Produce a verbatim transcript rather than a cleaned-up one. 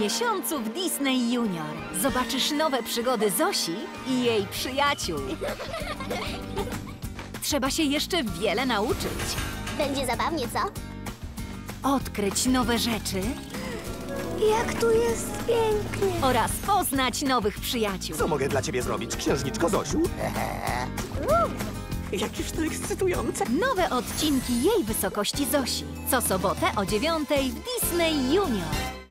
miesiącu w Disney Junior. Zobaczysz nowe przygody Zosi i jej przyjaciół. Trzeba się jeszcze wiele nauczyć. Będzie zabawnie, co? Odkryć nowe rzeczy Jak tu jest pięknie. oraz poznać nowych przyjaciół. Co mogę dla ciebie zrobić, księżniczko Zosiu? Jakież to ekscytujące. Nowe odcinki jej wysokości Zosi. Co sobotę o dziewiątej w Disney Junior.